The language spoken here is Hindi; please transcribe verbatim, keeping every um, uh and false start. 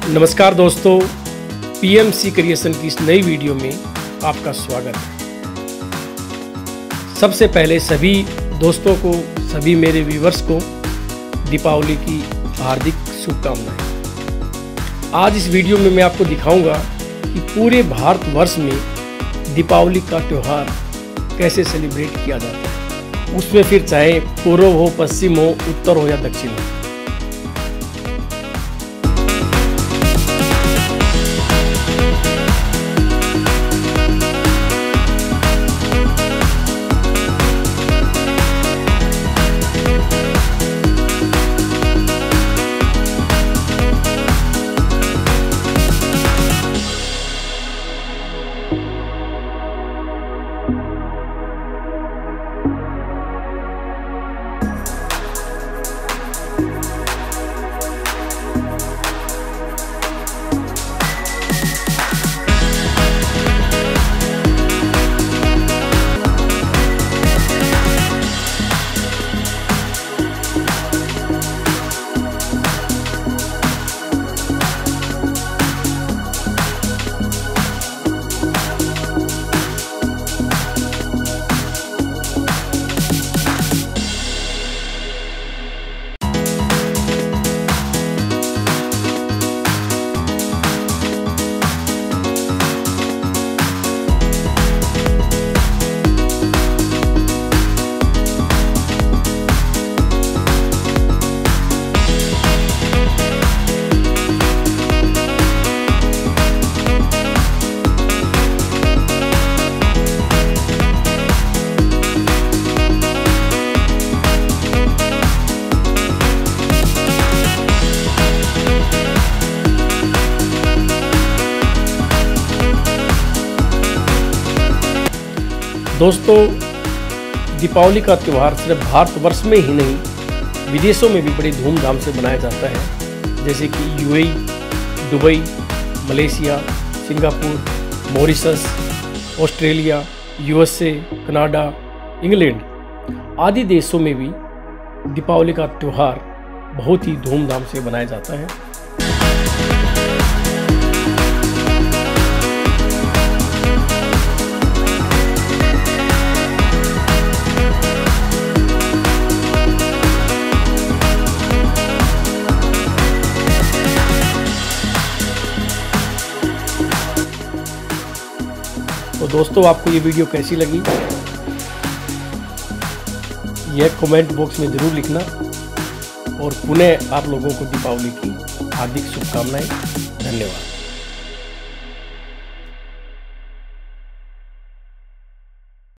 नमस्कार दोस्तों, पीएमसी क्रिएशन की इस नई वीडियो में आपका स्वागत है। सबसे पहले सभी दोस्तों को, सभी मेरे व्यूवर्स को दीपावली की हार्दिक शुभकामनाएं। आज इस वीडियो में मैं आपको दिखाऊंगा कि पूरे भारतवर्ष में दीपावली का त्यौहार कैसे सेलिब्रेट किया जाता है, उसमें फिर चाहे पूर्व हो, पश्चिम हो, उत्तर हो या दक्षिण हो। दोस्तों, दीपावली का त्यौहार सिर्फ भारतवर्ष में ही नहीं, विदेशों में भी बड़ी धूमधाम से मनाया जाता है, जैसे कि UAE, Dubai, Malaysia, Singapore, Mauritius, Australia, USA, Canada, England आदि देशों में भी दीपावली का त्यौहार बहुत ही धूमधाम से मनाया जाता है। तो दोस्तों, आपको ये वीडियो कैसी लगी यह कमेंट बॉक्स में ज़रूर लिखना, और पुनः आप लोगों को दीपावली की हार्दिक शुभकामनाएं। धन्यवाद।